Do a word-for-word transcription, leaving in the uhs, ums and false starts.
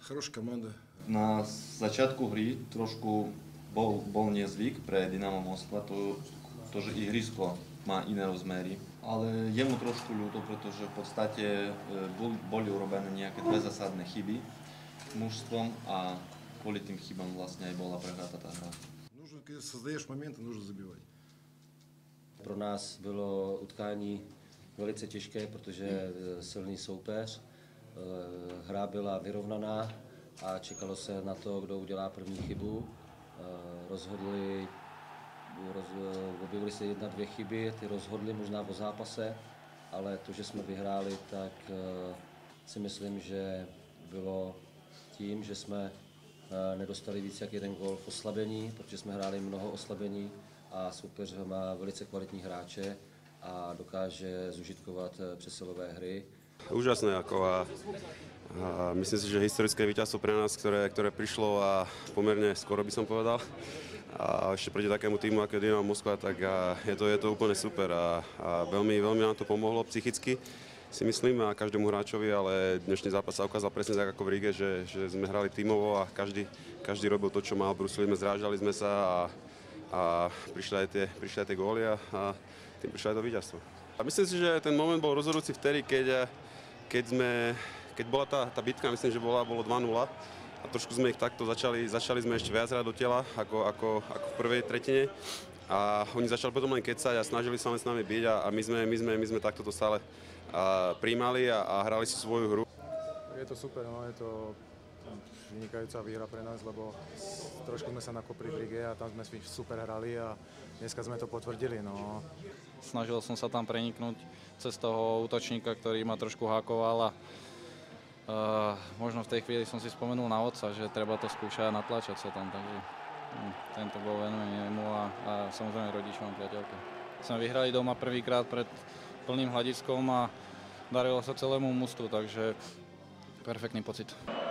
Хорошая команда. Na začiatku hry trošku bol, bol nezvyk pre Dynamo Moskva, to, to, že ihrisko má iné rozmery, ale je mu trošku ľúto, pretože v podstate boli, boli urobené nejaké dve zásadné chyby mužstvom a kvôli tým chybám vlastne aj bola prehratá tá hra. Нужно, когда создаешь моменты, нужно забивать. Pro nás bylo utkání velice těžké, protože silný soupeř. Hra byla vyrovnaná a čekalo se na to, kdo udělá první chybu. Rozhodli, roz, objevily se jedna, dvě chyby, ty rozhodly možná o zápase, ale to, že jsme vyhráli, tak si myslím, že bylo tím, že jsme nedostali víc jak jeden gól v oslabení, protože jsme hráli mnoho oslabení a soupeř má velice kvalitní hráče a dokáže zužitkovat přesilové hry. Úžasné, ako a, a myslím si, že historické víťazstvo pre nás, ktoré, ktoré prišlo a pomerne skoro by som povedal. A ešte proti takému týmu, ako je Dynamo Moskva, tak a je, to, je to úplne super a, a veľmi, veľmi nám to pomohlo psychicky, si myslím, a každému hráčovi, ale dnešný zápas sa ukázal presne tak ako v Ríge, že, že sme hrali tímovo a každý, každý robil to, čo mal. Brusili sme, zrážali sme sa a, a prišli aj tie, prišli aj tie góly a, a tým prišli aj to víťazstvo. A myslím si, že ten moment bol rozhodujúci vtedy, keď, keď, sme, keď bola tá, tá bitka, myslím, že bola, bolo dva nula a trošku sme ich takto začali, začali sme ešte viac hrať do tela ako, ako, ako v prvej tretine a oni začali potom len kecať a snažili sa len s nami byť a, a my, sme, my, sme, my sme takto to stále a, príjmali a, a hrali si svoju hru. Je to super, no, je to vynikajúca výhra pre nás, lebo trošku sme sa nakopli v Rige a tam sme super hrali a dneska sme to potvrdili. No. Snažil som sa tam preniknúť cez toho útočníka, ktorý ma trošku hákoval a uh, možno v tej chvíli som si spomenul na otca, že treba to skúšať a natlačať sa tam, takže um, tento bol venujem jemu a, a samozrejme rodičom a priateľke. Sme vyhrali doma prvýkrát pred plným hľadiskom a darilo sa celému mužstvu, takže perfektný pocit.